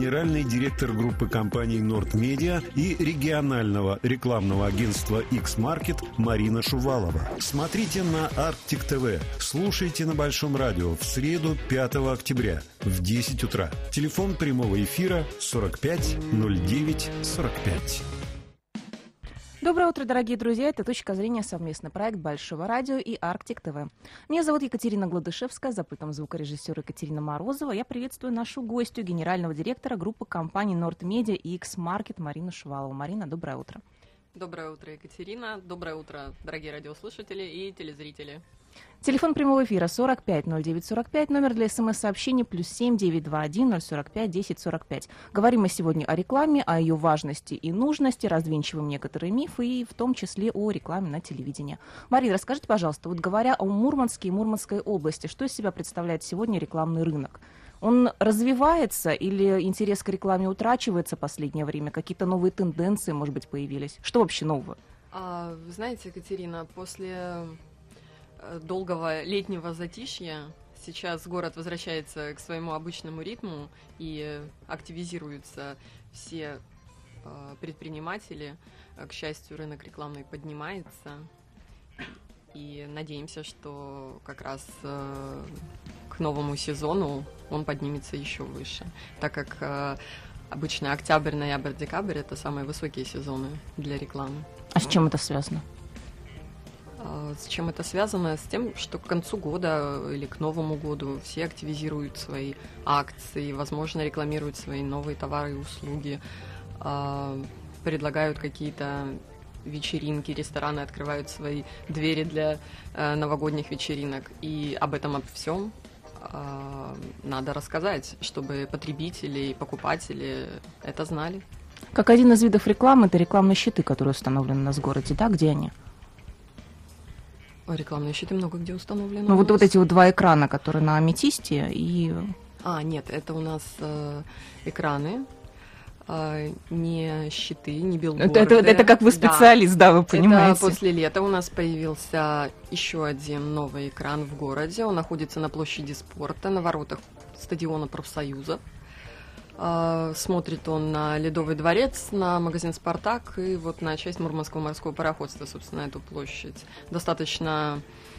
генеральный директор группы компаний «Норд-Медиа» и регионального рекламного агентства X-Market Марина Шувалова. Смотрите на Arctic TV. Слушайте на Большом радио в среду 5 октября в 10 утра. Телефон прямого эфира 45 09 45. Доброе утро, дорогие друзья. Это «Точка зрения», совместный проект Большого радио и Arctic TV. Меня зовут Екатерина Гладышевская, за пультом звукорежиссера Екатерина Морозова. Я приветствую нашу гостью, генерального директора группы компаний «Норд-Медиа» и X-Market Марину Шувалову. Марина, доброе утро. Доброе утро, Екатерина. Доброе утро, дорогие радиослушатели и телезрители. Телефон прямого эфира 45 09 45, номер для смс-сообщений +7 921 045 10 45. Говорим мы сегодня о рекламе, о ее важности и нужности, развенчиваем некоторые мифы и в том числе о рекламе на телевидении. Марина, расскажите, пожалуйста, вот говоря о Мурманске и Мурманской области, что из себя представляет сегодня рекламный рынок? Он развивается или интерес к рекламе утрачивается в последнее время? Какие-то новые тенденции, может быть, появились? Что вообще нового? Вы знаете, Екатерина, после долгого летнего затишья сейчас город возвращается к своему обычному ритму и активизируются все предприниматели. К счастью, рынок рекламный поднимается. И надеемся, что как раз к новому сезону он поднимется еще выше, так как обычно октябрь, ноябрь, декабрь — это самые высокие сезоны для рекламы. А с чем это связано? С чем это связано? С тем, что к концу года или к Новому году все активизируют свои акции, возможно, рекламируют свои новые товары и услуги, предлагают какие-то вечеринки, рестораны открывают свои двери для новогодних вечеринок. И об этом, обо всем надо рассказать, чтобы потребители и покупатели это знали. Как один из видов рекламы, это рекламные щиты, которые установлены у нас в городе, да? Где они? Рекламные щиты много где установлены. Ну, вот эти вот два экрана, которые на аметисте и... Нет, это у нас экраны, не щиты, не билборды. Это как вы специалист, да, вы понимаете. Это после лета у нас появился еще один новый экран в городе. Он находится на площади спорта, на воротах стадиона профсоюзов. Смотрит он на Ледовый дворец, на магазин «Спартак» и вот на часть Мурманского морского пароходства, собственно, эту площадь. Достаточно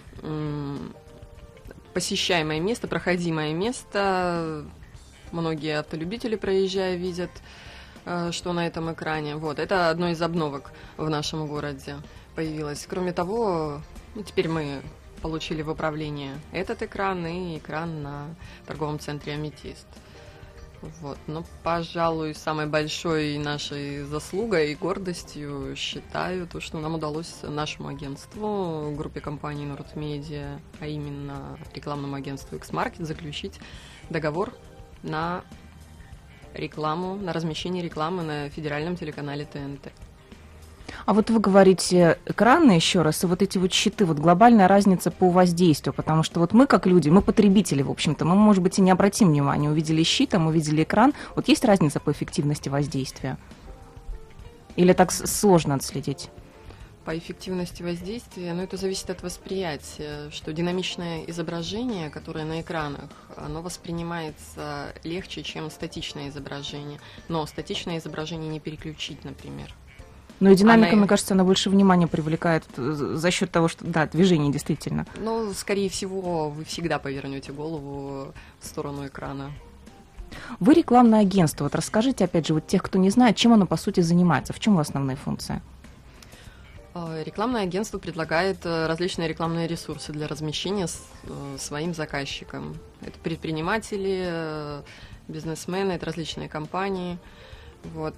посещаемое место, проходимое место. Многие автолюбители, проезжая, видят, что на этом экране. Вот, это одно из обновок в нашем городе появилось. Кроме того, теперь мы получили в управление этот экран и экран на торговом центре «Аметист». Вот. Но, пожалуй, самой большой нашей заслугой и гордостью считаю то, что нам удалось нашему агентству, группе компаний «Норд-Медиа», а именно рекламному агентству X-Market, заключить договор на рекламу, на размещение рекламы на федеральном телеканале ТНТ. А вот вы говорите экраны еще раз, и вот эти вот щиты, вот глобальная разница по воздействию, потому что вот мы как люди, мы потребители, в общем-то, мы, может быть, и не обратим внимания, увидели щит, а мы увидели экран, вот есть разница по эффективности воздействия? Или так сложно отследить? По эффективности воздействия, это зависит от восприятия, что динамичное изображение, которое на экранах, оно воспринимается легче, чем статичное изображение, но статичное изображение не переключить, например. Но и динамика, мне кажется, она больше внимания привлекает за счет того, что, да, движение действительно. Скорее всего, вы всегда повернете голову в сторону экрана. Вы рекламное агентство. Вот расскажите, опять же, вот тех, кто не знает, чем оно, по сути, занимается, в чем его основные функции? Рекламное агентство предлагает различные рекламные ресурсы для размещения своим заказчикам. Это предприниматели, бизнесмены, это различные компании. Вот.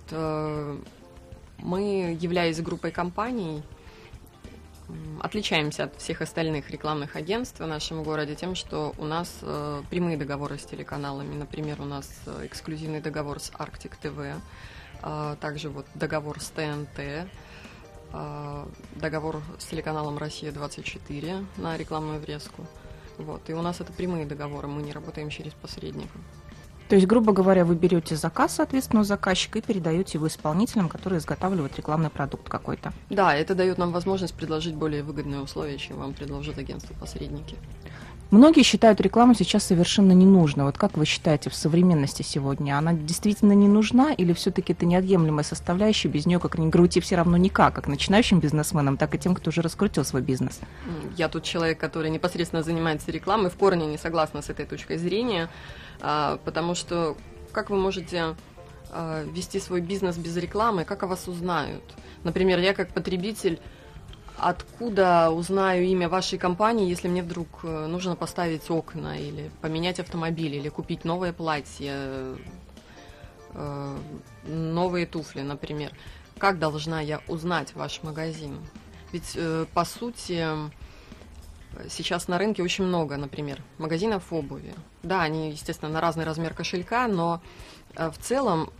Мы, являясь группой компаний, отличаемся от всех остальных рекламных агентств в нашем городе тем, что у нас прямые договоры с телеканалами. Например, у нас эксклюзивный договор с Arctic TV, также вот договор с ТНТ, договор с телеканалом «Россия-24» на рекламную врезку. Вот. И у нас это прямые договоры, мы не работаем через посредников. То есть, грубо говоря, вы берете заказ, соответственно, у заказчика и передаете его исполнителям, которые изготавливают рекламный продукт какой-то. Да, это дает нам возможность предложить более выгодные условия, чем вам предложат агентство-посредники. Многие считают рекламу сейчас совершенно ненужной. Вот как вы считаете, в современности сегодня она действительно не нужна или все-таки это неотъемлемая составляющая, без нее, как ни крути, все равно никак, как начинающим бизнесменам, так и тем, кто уже раскрутил свой бизнес? Я тут человек, который непосредственно занимается рекламой, в корне не согласна с этой точкой зрения, потому что как вы можете вести свой бизнес без рекламы, как о вас узнают? Например, я как потребитель откуда узнаю имя вашей компании, если мне вдруг нужно поставить окна, или поменять автомобиль, или купить новое платье, новые туфли, например? Как должна я узнать ваш магазин? Ведь, по сути, сейчас на рынке очень много, например, магазинов обуви. Да, они, естественно, на разный размер кошелька, но в целом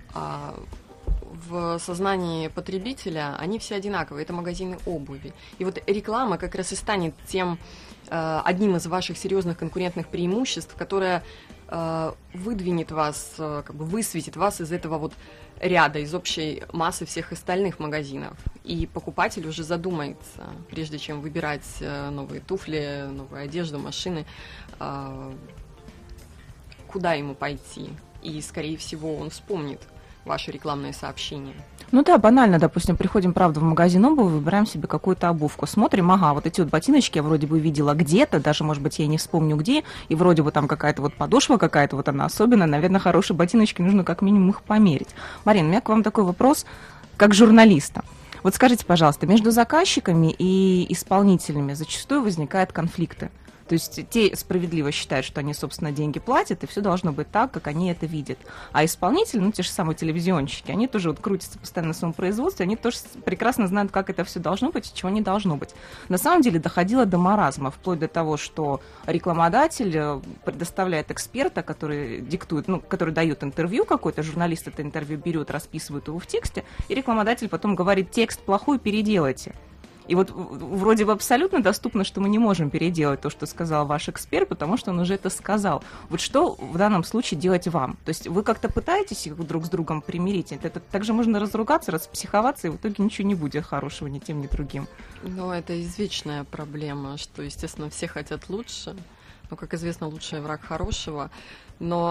в сознании потребителя они все одинаковые, это магазины обуви. И вот реклама как раз и станет тем одним из ваших серьезных конкурентных преимуществ, которое выдвинет вас, как бы высветит вас из этого вот ряда, из общей массы всех остальных магазинов. И покупатель уже задумается, прежде чем выбирать новые туфли, новую одежду, машины, куда ему пойти. И, скорее всего, он вспомнит ваши рекламные сообщения. Ну да, банально, допустим, приходим, правда, в магазин обуви, выбираем себе какую-то обувку, смотрим, ага, вот эти вот ботиночки я вроде бы видела где-то, даже, может быть, я не вспомню где, и вроде бы там какая-то вот подошва какая-то, вот она особенная, наверное, хорошие ботиночки, нужно как минимум их померить. Марина, у меня к вам такой вопрос, как журналиста. Вот скажите, пожалуйста, между заказчиками и исполнителями зачастую возникают конфликты. То есть те справедливо считают, что они, собственно, деньги платят, и все должно быть так, как они это видят. А исполнители, ну, те же самые телевизионщики, они тоже вот крутятся постоянно на своем производстве, они тоже прекрасно знают, как это все должно быть и чего не должно быть. На самом деле доходило до маразма, вплоть до того, что рекламодатель предоставляет эксперта, который диктует, ну, который дает интервью какой-то, журналист это интервью берет, расписывает его в тексте, и рекламодатель потом говорит: текст плохой, переделайте. И вот вроде бы абсолютно доступно, что мы не можем переделать то, что сказал ваш эксперт, потому что он уже это сказал. Вот что в данном случае делать вам? То есть вы как-то пытаетесь их друг с другом примирить? Это также можно разругаться, распсиховаться, и в итоге ничего не будет хорошего ни тем, ни другим. Ну, это извечная проблема, что, естественно, все хотят лучше. Но, как известно, лучший враг хорошего. Но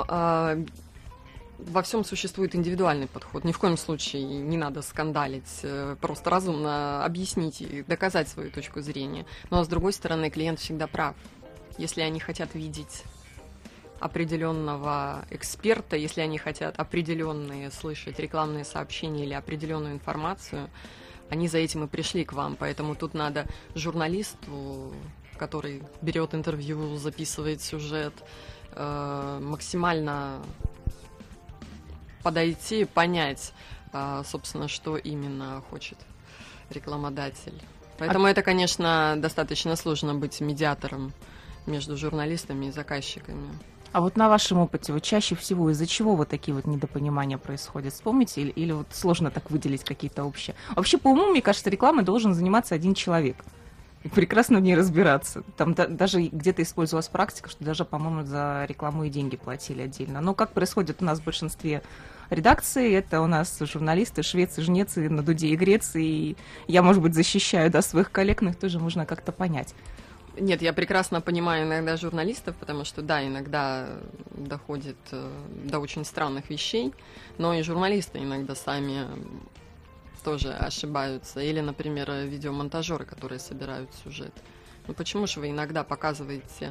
во всем существует индивидуальный подход. Ни в коем случае не надо скандалить, просто разумно объяснить и доказать свою точку зрения. Но, с другой стороны, клиент всегда прав. Если они хотят видеть определенного эксперта, если они хотят определенные слышать рекламные сообщения или определенную информацию, они за этим и пришли к вам. Поэтому тут надо журналисту, который берет интервью, записывает сюжет, максимально подойти, понять, собственно, что именно хочет рекламодатель. Поэтому это, конечно, достаточно сложно быть медиатором между журналистами и заказчиками. А вот на вашем опыте, вот чаще всего из-за чего вот такие вот недопонимания происходят? Вспомните, или вот сложно так выделить какие-то общие? Вообще, по уму, мне кажется, рекламой должен заниматься один человек. И прекрасно в ней разбираться. Там даже где-то использовалась практика, что даже, по-моему, за рекламу и деньги платили отдельно. Но как происходит у нас в большинстве редакций, это у нас журналисты, швец и жнец, и на дуде и грец, и я, может быть, защищаю, да, своих коллег, но их тоже можно как-то понять. Нет, я прекрасно понимаю иногда журналистов, потому что, да, иногда доходит до очень странных вещей, но и журналисты иногда сами тоже ошибаются. Или, например, видеомонтажеры, которые собирают сюжет. Ну почему же вы иногда показываете...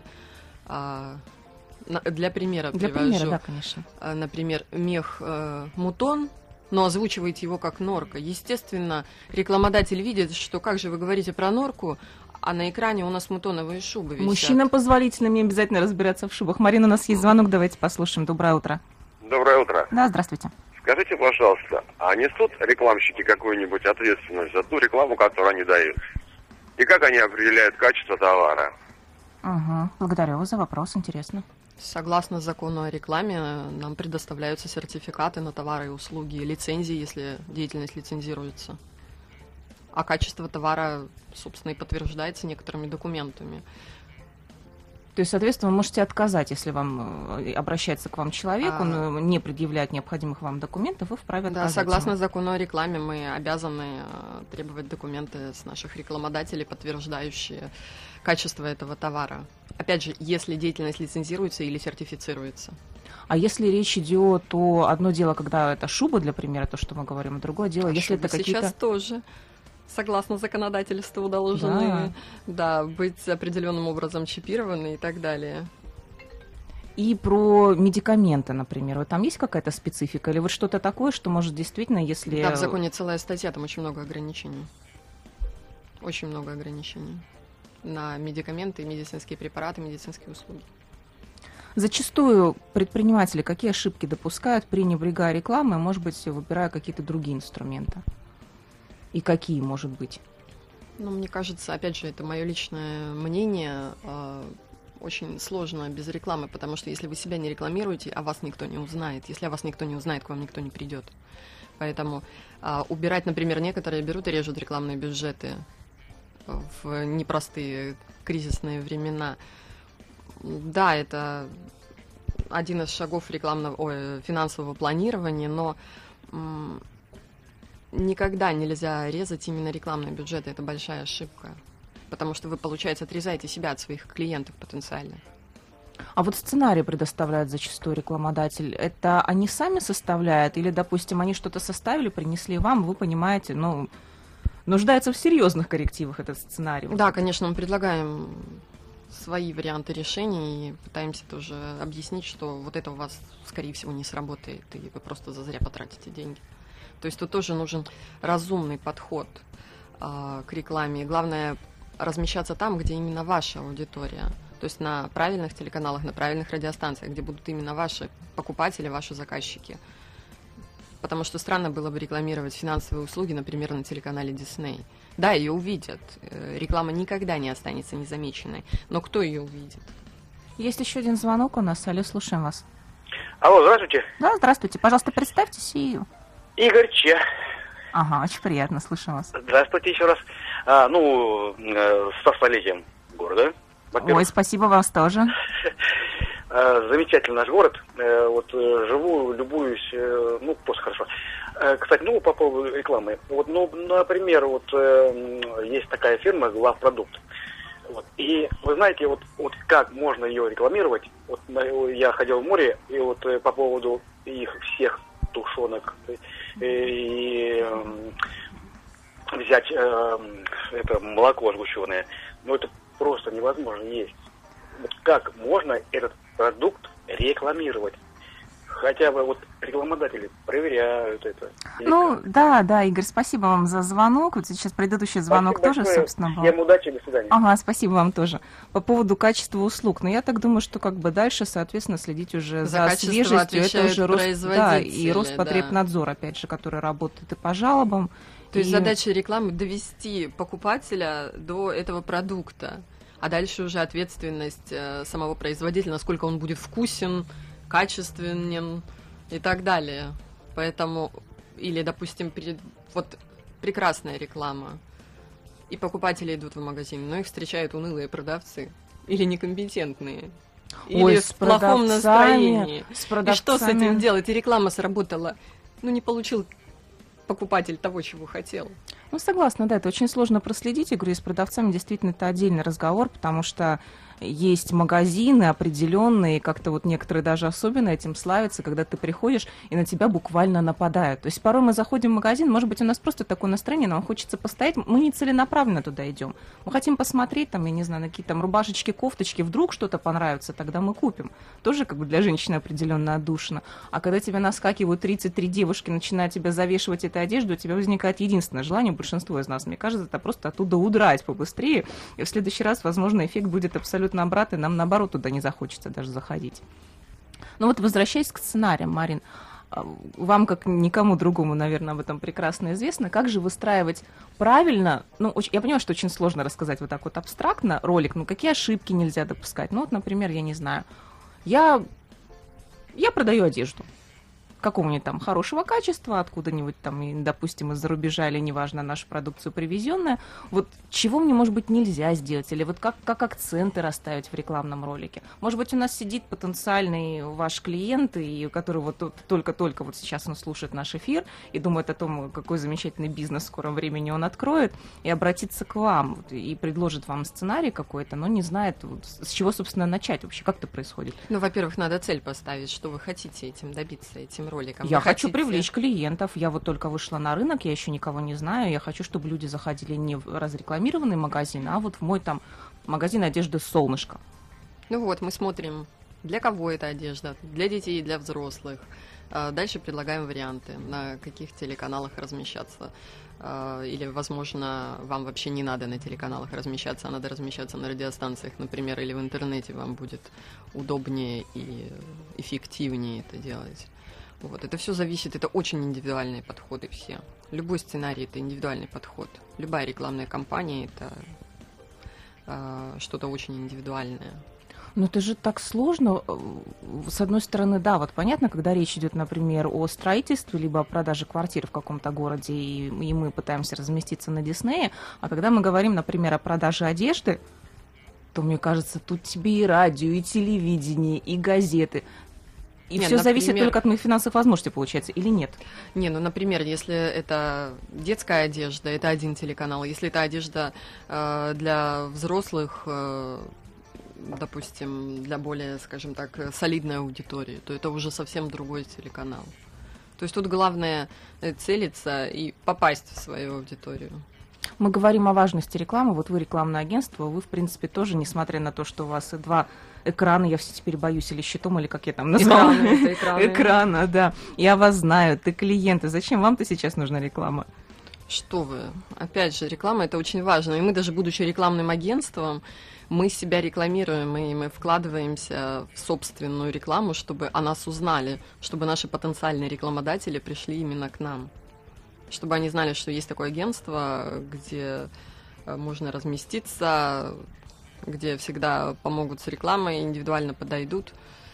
Для примера привожу, да, конечно. Например, мех мутон, но озвучиваете его как норка. Естественно, рекламодатель видит, что как же вы говорите про норку, а на экране у нас мутоновые шубы висят. Мужчинам позволительно мне обязательно разбираться в шубах. Марина, у нас есть звонок, давайте послушаем. Доброе утро. Доброе утро. Да, здравствуйте. Скажите, пожалуйста, а несут рекламщики какую-нибудь ответственность за ту рекламу, которую они дают? И как они определяют качество товара? Угу. Благодарю вас за вопрос, интересно. Согласно закону о рекламе, нам предоставляются сертификаты на товары и услуги, лицензии, если деятельность лицензируется. А качество товара, собственно, и подтверждается некоторыми документами. То есть, соответственно, вы можете отказать, если вам обращается к вам человек, он не предъявляет необходимых вам документов, вы вправе отказать. Да, согласно закону о рекламе, мы обязаны требовать документы с наших рекламодателей, подтверждающие качество этого товара. Опять же, если деятельность лицензируется или сертифицируется. А если речь идет, то одно дело, когда это шуба, для примера, то, что мы говорим, а другое дело, если это какие-то... Сейчас тоже, согласно законодательству, должны быть определенным образом чипированы и так далее. И про медикаменты, например, вот там есть какая-то специфика? Или вот что-то такое, что может действительно, если... Да, в законе целая статья, там очень много ограничений. Очень много ограничений на медикаменты, медицинские препараты, медицинские услуги. Зачастую предприниматели какие ошибки допускают, пренебрегая рекламой, может быть, выбирая какие-то другие инструменты? И какие, может быть? Ну, мне кажется, опять же, это мое личное мнение, очень сложно без рекламы, потому что если вы себя не рекламируете, о вас никто не узнает. Если о вас никто не узнает, к вам никто не придет. Поэтому убирать, например, некоторые берут и режут рекламные бюджеты в непростые кризисные времена. Да, это один из шагов финансового планирования, но никогда нельзя резать именно рекламные бюджеты. Это большая ошибка, потому что вы, получается, отрезаете себя от своих клиентов потенциально. А вот сценарий предоставляет зачастую рекламодатель. Это они сами составляют? Или, допустим, они что-то составили, принесли вам, вы понимаете, нуждается в серьезных коррективах этот сценарий? Да, конечно, мы предлагаем свои варианты решений и пытаемся тоже объяснить, что вот это у вас, скорее всего, не сработает, и вы просто зазря потратите деньги. То есть тут тоже нужен разумный подход к рекламе. И главное, размещаться там, где именно ваша аудитория. То есть на правильных телеканалах, на правильных радиостанциях, где будут именно ваши покупатели, ваши заказчики. Потому что странно было бы рекламировать финансовые услуги, например, на телеканале Disney. Да, ее увидят. Реклама никогда не останется незамеченной. Но кто ее увидит? Есть еще один звонок у нас. Алло, слушаем вас. Алло, здравствуйте. Да, здравствуйте. Пожалуйста, представьтесь и... Игорь Че. Ага, очень приятно, слышим вас. Здравствуйте еще раз. Со столетием города. Ой, спасибо вас тоже. Замечательный наш город. Вот живу, любуюсь, просто хорошо. Кстати, по поводу рекламы. Вот, например, есть такая фирма «Главпродукт». Вот, и вы знаете, вот как можно ее рекламировать? Вот я ходил в море, и вот по поводу их всех тушенок и взять это молоко сгущенное, это просто невозможно есть. Вот как можно этот продукт рекламировать? Хотя бы рекламодатели проверяют это. Да, Игорь, спасибо вам за звонок. Вот сейчас предыдущий звонок спасибо тоже, большое. собственно, был. Всем удачи, до свидания. Ага, спасибо вам тоже. По поводу качества услуг. Но я так думаю, что дальше, соответственно, следить уже за свежестью. Это уже и Роспотребнадзор, опять же, который работает и по жалобам. То есть задача рекламы довести покупателя до этого продукта. А дальше уже ответственность самого производителя, насколько он будет вкусен, качественен и так далее. Поэтому, или, допустим, прекрасная реклама, и покупатели идут в магазин, но их встречают унылые продавцы или некомпетентные, или в плохом настроении. И что с этим делать? И реклама сработала. Не получил покупатель того, чего хотел. Согласна, да, это очень сложно проследить. Я говорю, с продавцами действительно это отдельный разговор, потому что есть магазины определенные, как-то некоторые даже особенно этим славятся, когда ты приходишь, и на тебя буквально нападают. То есть порой мы заходим в магазин, может быть, у нас просто такое настроение, нам хочется постоять, мы не целенаправленно туда идем. Мы хотим посмотреть, я не знаю, на какие-то рубашечки, кофточки, вдруг что-то понравится, тогда мы купим. Тоже для женщины определенно отдушно. А когда тебе наскакивают 33 девушки, начинают тебя завешивать этой одеждой, у тебя возникает единственное желание, большинство из нас, мне кажется, это просто оттуда удрать побыстрее, и в следующий раз, возможно, эффект будет абсолютно обратный, нам наоборот туда не захочется даже заходить. Возвращаясь к сценариям, Марин, вам, как никому другому, наверное, об этом прекрасно известно, как же выстраивать правильно, я понимаю, что очень сложно рассказать абстрактно ролик, какие ошибки нельзя допускать. Например, я не знаю, я продаю одежду. какого-нибудь там хорошего качества, откуда-нибудь там, допустим, из-за рубежа или, неважно, нашу продукцию привезенная. Вот чего мне, может быть, нельзя сделать? Или вот как акценты расставить в рекламном ролике? Может быть, у нас сидит потенциальный ваш клиент, и который вот только-только вот сейчас он слушает наш эфир и думает о том, какой замечательный бизнес в скором времени он откроет, и обратится к вам, и предложит вам сценарий какой-то, но не знает, вот, с чего, собственно, начать вообще, как это происходит. Ну, во-первых, надо цель поставить, что вы хотите этим добиться, этим роликом. Я хочу привлечь клиентов, я вот только вышла на рынок, я еще никого не знаю, я хочу, чтобы люди заходили не в разрекламированный магазин, а вот в мой там магазин одежды «Солнышко». Ну вот, мы смотрим, для кого эта одежда, для детей, для взрослых. Дальше предлагаем варианты, на каких телеканалах размещаться. Или, возможно, вам вообще не надо на телеканалах размещаться, а надо размещаться на радиостанциях, например, или в интернете, вам будет удобнее и эффективнее это делать. Вот. Это все зависит, это очень индивидуальные подходы все. Любой сценарий – это индивидуальный подход. Любая рекламная кампания – это что-то очень индивидуальное. Ну, это же так сложно. С одной стороны, да, вот понятно, когда речь идет, например, о строительстве, либо о продаже квартир в каком-то городе, и мы пытаемся разместиться на Диснее, а когда мы говорим, например, о продаже одежды, то, мне кажется, тут тебе и радио, и телевидение, и газеты. И все зависит только от моих финансовых возможностей, получается, или нет? Не, ну, например, если это детская одежда, это один телеканал. Если это одежда для взрослых, допустим, для более, скажем так, солидной аудитории, то это уже совсем другой телеканал. То есть тут главное целиться и попасть в свою аудиторию. Мы говорим о важности рекламы. Вот вы рекламное агентство, вы, в принципе, тоже, несмотря на то, что у вас 2 экрана, я все теперь боюсь, или щитом, или как я там назвала. Экрана, да. Я вас знаю, ты клиенты. Зачем вам-то сейчас нужна реклама? Что вы? Опять же, реклама – это очень важно. И мы даже, будучи рекламным агентством, мы себя рекламируем, и мы вкладываемся в собственную рекламу, чтобы о нас узнали, чтобы наши потенциальные рекламодатели пришли именно к нам. Чтобы они знали, что есть такое агентство, где можно разместиться, где всегда помогут с рекламой, индивидуально подойдут,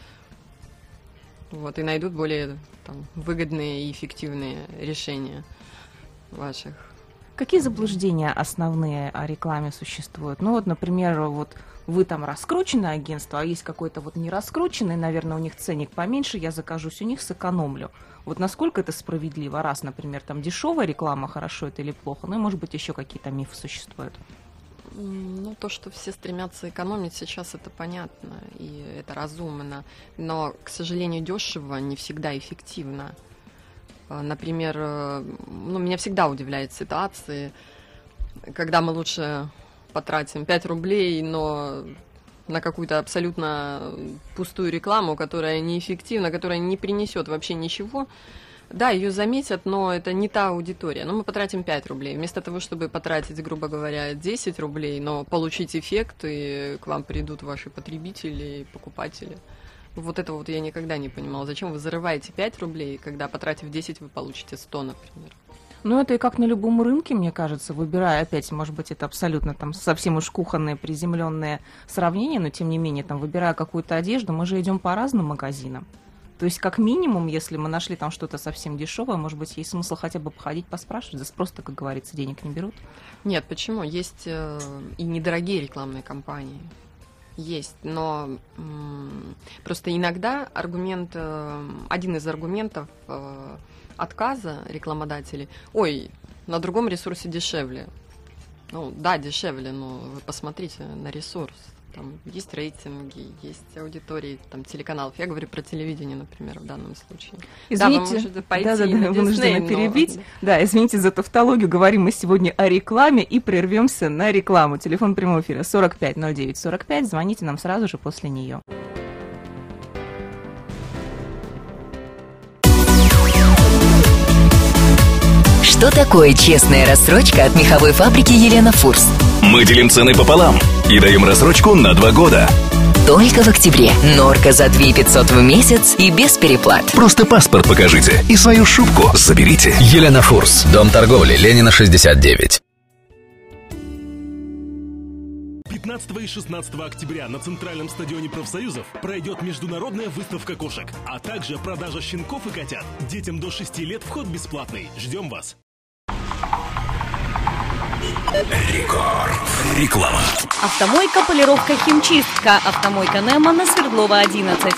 вот, и найдут более выгодные и эффективные решения ваших. Какие заблуждения основные о рекламе существуют? Ну вот, например, вот вы там раскрученное агентство, а есть какой-то вот не раскрученный, наверное, у них ценник поменьше, я закажусь у них, сэкономлю. Вот насколько это справедливо? Раз, например, там дешевая реклама, хорошо это или плохо? Ну и, может быть, еще какие-то мифы существуют? Ну, то, что все стремятся экономить сейчас, это понятно и это разумно. Но, к сожалению, дешево не всегда эффективно. Например, меня всегда удивляют ситуации, когда мы лучше потратим 5 рублей, но на какую-то абсолютно пустую рекламу, которая неэффективна, которая не принесет вообще ничего. Да, ее заметят, но это не та аудитория. Но мы потратим 5 рублей. Вместо того, чтобы потратить, грубо говоря, 10 рублей, но получить эффект, и к вам придут ваши потребители и покупатели. Вот это вот я никогда не понимала. Зачем вы зарываете 5 рублей, когда, потратив 10, вы получите 100, например? Ну, это и как на любом рынке, мне кажется, выбирая, опять, может быть, это абсолютно там совсем уж кухонное, приземленное сравнение, но тем не менее, там, выбирая какую-то одежду, мы же идем по разным магазинам. То есть, как минимум, если мы нашли там что-то совсем дешевое, может быть, есть смысл хотя бы походить, поспрашивать, за спрос-то, как говорится, денег не берут. Нет, почему? Есть и недорогие рекламные кампании. Есть, но просто иногда один из аргументов отказа рекламодателей: ой, на другом ресурсе дешевле. Ну да, дешевле, но вы посмотрите на ресурс. Там есть рейтинги, есть аудитории, там телеканалов. Я говорю про телевидение, например, в данном случае. Извините, да, вы можете пойти на Дисней, вынуждены перебить. Да, извините за тавтологию. Говорим мы сегодня о рекламе и прервемся на рекламу. Телефон прямого эфира 450945. Звоните нам сразу же после нее. Что такое честная рассрочка от меховой фабрики «Елена Фурс»? Мы делим цены пополам и даем рассрочку на 2 года. Только в октябре. Норка за 2500 в месяц и без переплат. Просто паспорт покажите и свою шубку заберите. Елена Фурс. Дом торговли. Ленина, 69. 15 и 16 октября на Центральном стадионе профсоюзов пройдет международная выставка кошек, а также продажа щенков и котят. Детям до 6 лет вход бесплатный. Ждем вас. Реклама. Автомойка, полировка, химчистка. Автомойка Немо на Свердлова 11.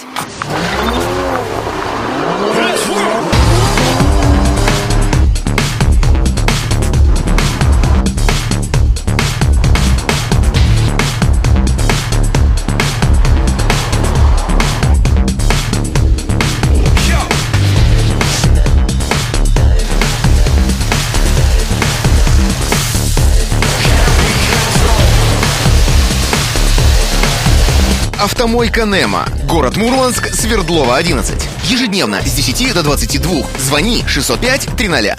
Автомойка Немо. Город Мурманск, Свердлова 11. Ежедневно с 10 до 22. Звони 605-300.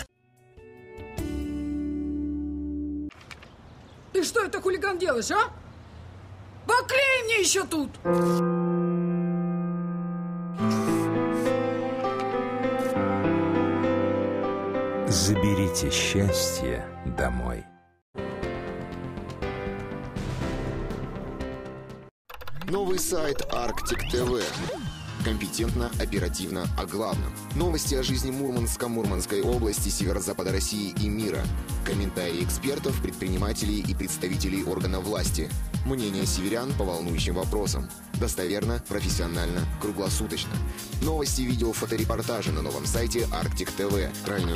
Ты что это, хулиган, делаешь, а? Поклей мне еще тут! Заберите счастье домой. Новый сайт Arctic TV. Компетентно, оперативно, о главном. Новости о жизни Мурманска, Мурманской области, северо-запада России и мира. Комментарии экспертов, предпринимателей и представителей органов власти. Мнение северян по волнующим вопросам. Достоверно, профессионально, круглосуточно. Новости, видео, фоторепортажи на новом сайте Arctic TV.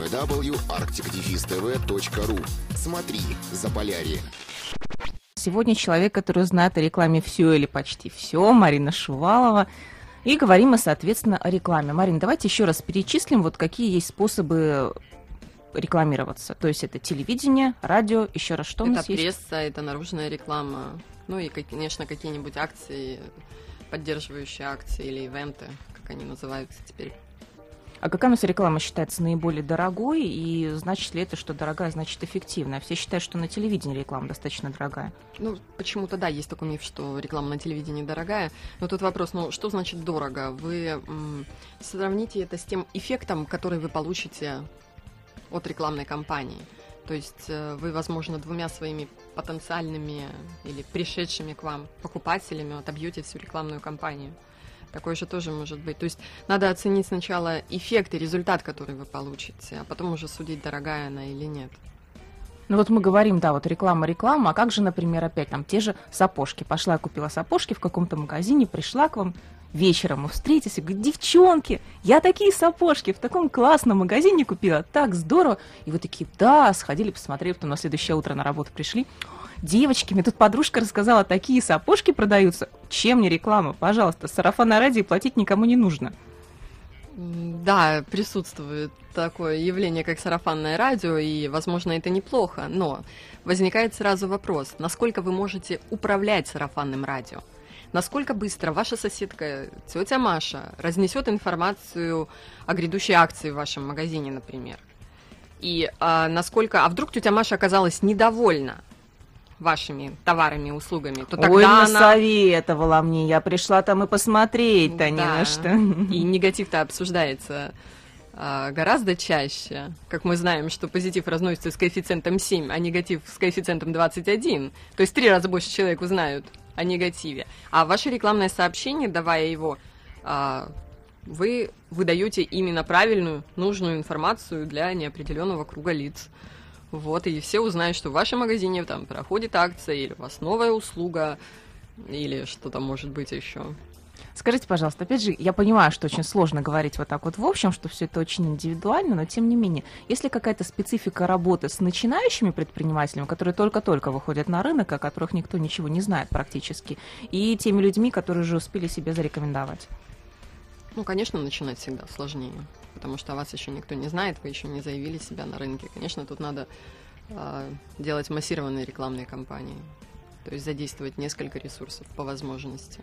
www.arctic-tv.ru. Смотри, Заполярье. Сегодня человек, который знает о рекламе все или почти все, Марина Шувалова. И говорим мы, соответственно, о рекламе. Марина, давайте еще раз перечислим, вот какие есть способы рекламироваться. То есть это телевидение, радио, еще раз что у нас есть? Это пресса, это наружная реклама. Ну и, конечно, какие-нибудь акции, поддерживающие акции или ивенты, как они называются теперь. А какая у нас реклама считается наиболее дорогой, и значит ли это, что дорогая, значит эффективная? Все считают, что на телевидении реклама достаточно дорогая. Ну, почему-то, да, есть такой миф, что реклама на телевидении дорогая. Но тут вопрос, ну, что значит дорого? Вы сравните это с тем эффектом, который вы получите от рекламной кампании. То есть вы, возможно, двумя своими потенциальными или пришедшими к вам покупателями отобьете всю рекламную кампанию. Такое же тоже может быть. То есть надо оценить сначала эффект и результат, который вы получите, а потом уже судить, дорогая она или нет. Ну вот мы говорим, да, вот реклама, а как же, например, опять там те же сапожки. Пошла, я купила сапожки в каком-то магазине, пришла к вам вечером, мы встретились, и говорю: девчонки, я такие сапожки в таком классном магазине купила, так здорово. И вы такие: да, сходили, посмотрели, потом на следующее утро на работу пришли. Девочки, мне тут подружка рассказала, такие сапожки продаются. Чем не реклама? Пожалуйста, сарафанное радио платить никому не нужно. Да, присутствует такое явление, как сарафанное радио, и, возможно, это неплохо, но возникает сразу вопрос, насколько вы можете управлять сарафанным радио? Насколько быстро ваша соседка, тетя Маша, разнесет информацию о грядущей акции в вашем магазине, например? И насколько... А вдруг тетя Маша оказалась недовольна вашими товарами и услугами, то тогда ой, она насоветовала мне, я пришла там и посмотреть-то да. не на что. И негатив-то обсуждается гораздо чаще. Как мы знаем, что позитив разносится с коэффициентом 7, а негатив с коэффициентом 21. То есть 3 раза больше человек узнают о негативе. А ваше рекламное сообщение, давая его, вы выдаете именно правильную, нужную информацию для неопределенного круга лиц. Вот, и все узнают, что в вашем магазине там проходит акция, или у вас новая услуга, или что-то может быть еще. Скажите, пожалуйста, опять же, я понимаю, что очень сложно говорить вот так вот в общем, что все это очень индивидуально, но тем не менее, есть ли какая-то специфика работы с начинающими предпринимателями, которые только-только выходят на рынок, о которых никто ничего не знает практически, и теми людьми, которые уже успели себя зарекомендовать? Ну, конечно, начинать всегда сложнее, потому что о вас еще никто не знает, вы еще не заявили себя на рынке. Конечно, тут надо делать массированные рекламные кампании, то есть задействовать несколько ресурсов по возможности.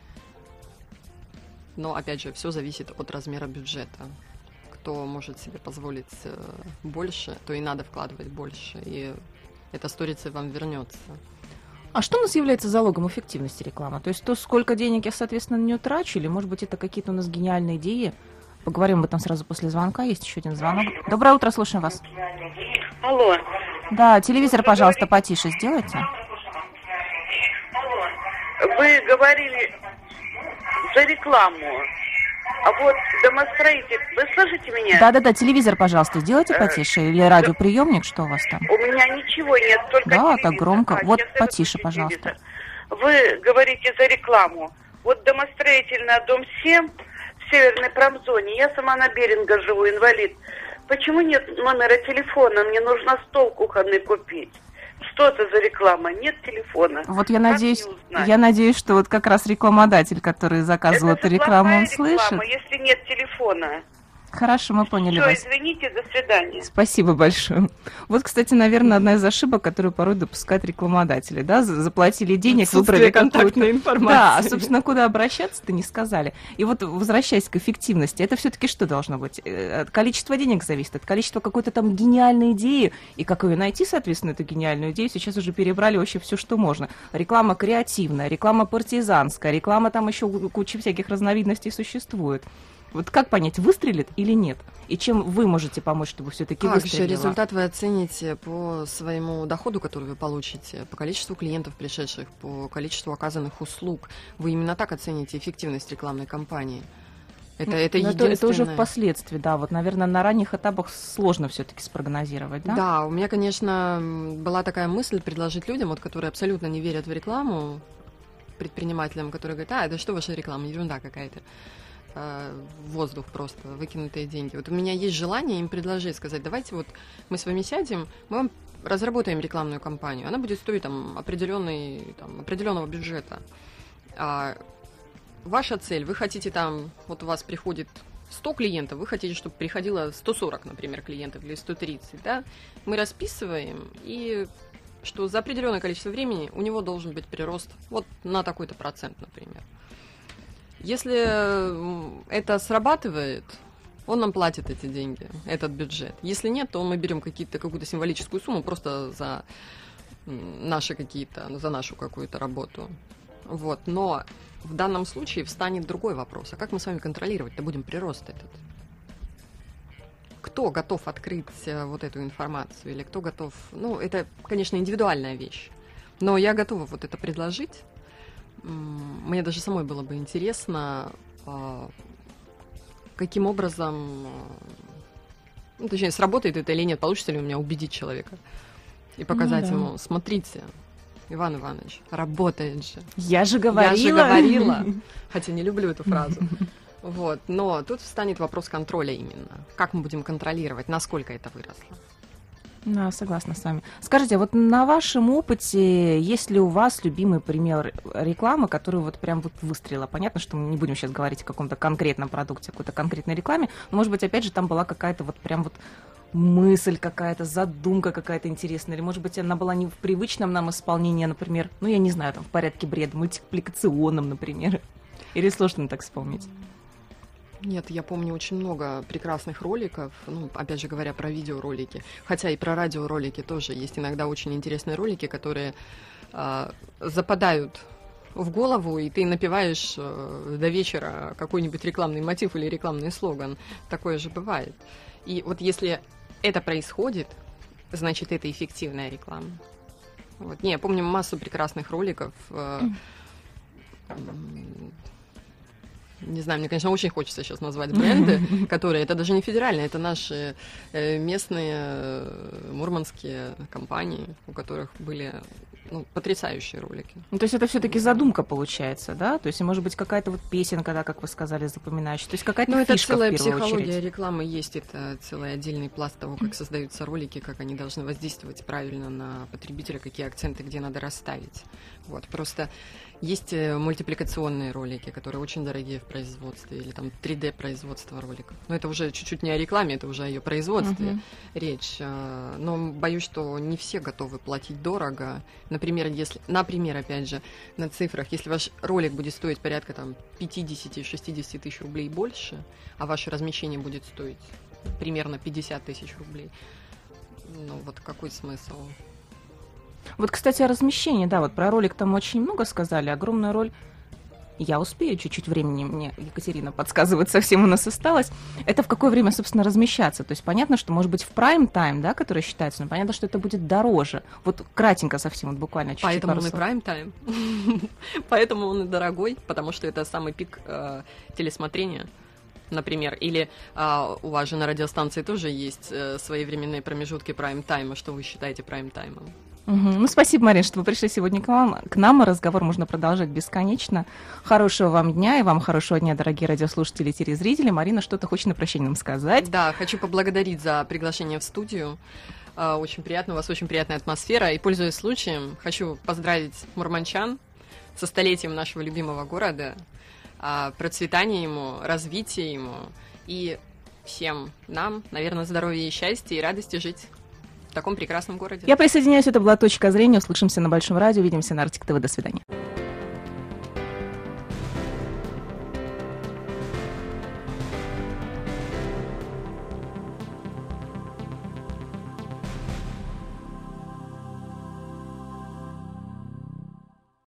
Но, опять же, все зависит от размера бюджета. Кто может себе позволить больше, то и надо вкладывать больше, и эта сторицей вам вернется. А что у нас является залогом эффективности рекламы? То есть то, сколько денег я, соответственно, на нее трачу, или, может быть, это какие-то у нас гениальные идеи? Поговорим об этом сразу после звонка. Есть еще один звонок. Доброе утро, слушаем вас. Алло. Да, телевизор, пожалуйста, потише сделайте. Вы говорили за рекламу. А вот домостроитель, вы слышите меня? Да-да-да, телевизор, пожалуйста, сделайте потише. Или радиоприемник, что у вас там? У меня ничего нет, только да, телевизор. так громко. Вот сейчас потише, пожалуйста. Вы говорите за рекламу. Вот домостроитель на дом 7 в Северной промзоне. Я сама на Беринга живу, инвалид. Почему нет номера телефона? Мне нужно стол кухонный купить. Что это за реклама? Нет телефона. Вот я надеюсь, что вот как раз рекламодатель, который заказывал эту рекламу, он слышит. Если нет телефона. Хорошо, мы поняли Все, вас. извините, до свидания. Спасибо большое. Вот, кстати, наверное, одна из ошибок, которую порой допускают рекламодатели, да, заплатили денег, выбрали контактной информации. Да, а, собственно, куда обращаться-то не сказали. И вот, возвращаясь к эффективности, это все-таки что должно быть? От количества денег зависит, от количества какой-то там гениальной идеи, и как ее найти, соответственно, эту гениальную идею, сейчас уже перебрали вообще все, что можно. Реклама креативная, реклама партизанская, реклама там еще куча всяких разновидностей существует. Вот как понять, выстрелит или нет? И чем вы можете помочь, чтобы все-таки выстрелило? Результат вы оцените по своему доходу, который вы получите, по количеству клиентов, пришедших, по количеству оказанных услуг. Вы именно так оцените эффективность рекламной кампании. Это единственное. Это уже впоследствии, да. Вот, наверное, на ранних этапах сложно все-таки спрогнозировать, да? Да, у меня, конечно, была такая мысль предложить людям, вот, которые абсолютно не верят в рекламу, предпринимателям, которые говорят, это что ваша реклама, ерунда какая-то. Воздух просто, выкинутые деньги. Вот у меня есть желание им предложить, сказать, давайте вот мы с вами сядем, мы вам разработаем рекламную кампанию, она будет стоить там определенного бюджета. Ваша цель, вы хотите там, вот у вас приходит 100 клиентов, вы хотите, чтобы приходило 140, например, клиентов или 130, да? Мы расписываем, и что за определенное количество времени у него должен быть прирост вот на такой-то процент, например. Если это срабатывает, он нам платит эти деньги, этот бюджет. Если нет, то мы берем какую-то символическую сумму просто за наши за нашу какую-то работу. Вот. Но в данном случае встанет другой вопрос. А как мы с вами контролировать-то будем прирост этот? Кто готов открыть вот эту информацию? Или кто готов... это, конечно, индивидуальная вещь. Но я готова вот это предложить. Мне даже самой было бы интересно, каким образом, точнее, сработает это или нет, получится ли у меня убедить человека и показать ему, смотрите, Иван Иванович, работает же. Я же говорила. Хотя не люблю эту фразу. Вот. Но тут встанет вопрос контроля именно. Как мы будем контролировать, насколько это выросло? Да, согласна с вами. Скажите, вот на вашем опыте, есть ли у вас любимый пример рекламы, которая вот прям вот выстрелила? Понятно, что мы не будем сейчас говорить о каком-то конкретном продукте, какой-то конкретной рекламе, но, может быть, опять же, там была какая-то вот прям вот мысль какая-то, задумка какая-то интересная, или, может быть, она была не в привычном нам исполнении, например, я не знаю, там, в порядке бреда, мультипликационном, например, или сложно так вспомнить? Нет, я помню очень много прекрасных роликов, опять же говоря про видеоролики, хотя и про радиоролики тоже есть иногда очень интересные ролики, которые западают в голову, и ты напеваешь до вечера какой-нибудь рекламный мотив или рекламный слоган. Такое же бывает. И вот если это происходит, значит, это эффективная реклама. Вот. Я помню массу прекрасных роликов. Не знаю, мне, конечно, очень хочется сейчас назвать бренды, которые, это даже не федеральные, это наши местные мурманские компании, у которых были потрясающие ролики. То есть это все-таки задумка получается, да? То есть, может быть, какая-то вот песенка, да, как вы сказали, запоминающая. То есть какая-то фишка, это целая в первую психология очередь. Рекламы есть, это целый отдельный пласт того, как создаются ролики, как они должны воздействовать правильно на потребителя, какие акценты где надо расставить. Вот, просто есть мультипликационные ролики, которые очень дорогие в производстве, или там 3D-производство роликов. Но это уже чуть-чуть не о рекламе, это уже о ее производстве речь. Но боюсь, что не все готовы платить дорого. Например, опять же, на цифрах, если ваш ролик будет стоить порядка 50-60 тысяч рублей больше, а ваше размещение будет стоить примерно 50 тысяч рублей, вот какой смысл? Вот, кстати, о размещении, да, вот про ролик там очень много сказали, огромную роль Я успею, чуть-чуть времени мне Екатерина подсказывает, совсем у нас осталось. Это в какое время, собственно, размещаться? То есть понятно, что, может быть, в прайм-тайм, да, который считается, но понятно, что это будет дороже. Вот кратенько совсем, вот буквально чуть-чуть. Поэтому он и прайм-тайм. Поэтому он и дорогой, потому что это самый пик телесмотрения, например. Или у вас же на радиостанции тоже есть свои временные промежутки прайм-тайма. Что вы считаете прайм-таймом? Ну, спасибо, Марин, что вы пришли сегодня к нам. Разговор можно продолжать бесконечно. Хорошего вам дня, и вам хорошего дня, дорогие радиослушатели и телезрители. Марина что-то хочет на прощание нам сказать. Да, хочу поблагодарить за приглашение в студию. Очень приятно, у вас очень приятная атмосфера. И, пользуясь случаем, хочу поздравить мурманчан со столетием нашего любимого города, процветания ему, развития ему и всем нам, наверное, здоровья и счастья и радости жить в таком прекрасном городе. Я присоединяюсь, это была «Точка зрения». Услышимся на Большом радио, увидимся на Арктик ТВ. До свидания.